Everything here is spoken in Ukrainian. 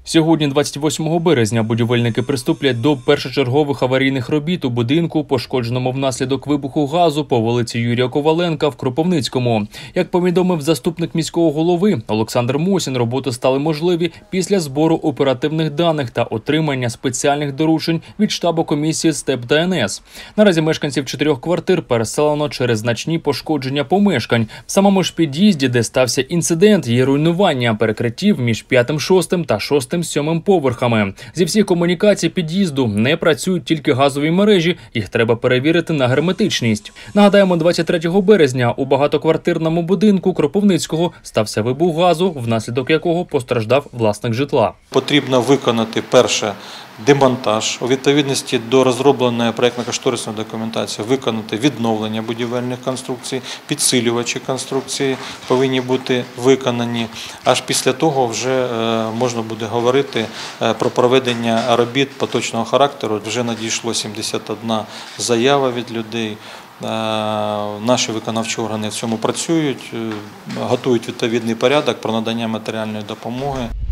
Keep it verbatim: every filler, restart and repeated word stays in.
Сьогодні, двадцять восьмого березня, будівельники приступлять до першочергових аварійних робіт у будинку, пошкодженому внаслідок вибуху газу по вулиці Юрія Коваленка в Кропивницькому. Як повідомив заступник міського голови Олександр Мосін, роботи стали можливі після збору оперативних даних та отримання спеціальних доручень від штабу комісії СТЕП ДНС. Наразі мешканців чотирьох квартир переселено через значні пошкодження помешкань. В самому ж під'їзді, де стався інцидент, є руйнування перекриттів між п'ятим, шостим та шостим сьомим поверхами. Зі всіх комунікацій під'їзду не працюють тільки газові мережі, їх треба перевірити на герметичність. Нагадаємо, двадцять третього березня у багатоквартирному будинку Кропивницького стався вибух газу, внаслідок якого постраждав власник житла. Потрібно виконати перше демонтаж, у відповідності до розробленої проєктно-кошторисної документації виконати відновлення будівельних конструкцій, підсилювачі конструкції повинні бути виконані. Аж після того вже можна буде говорити про проведення робіт поточного характеру. Вже надійшло сімдесят одна заява від людей. Наші виконавчі органи в цьому працюють, готують відповідний порядок про надання матеріальної допомоги.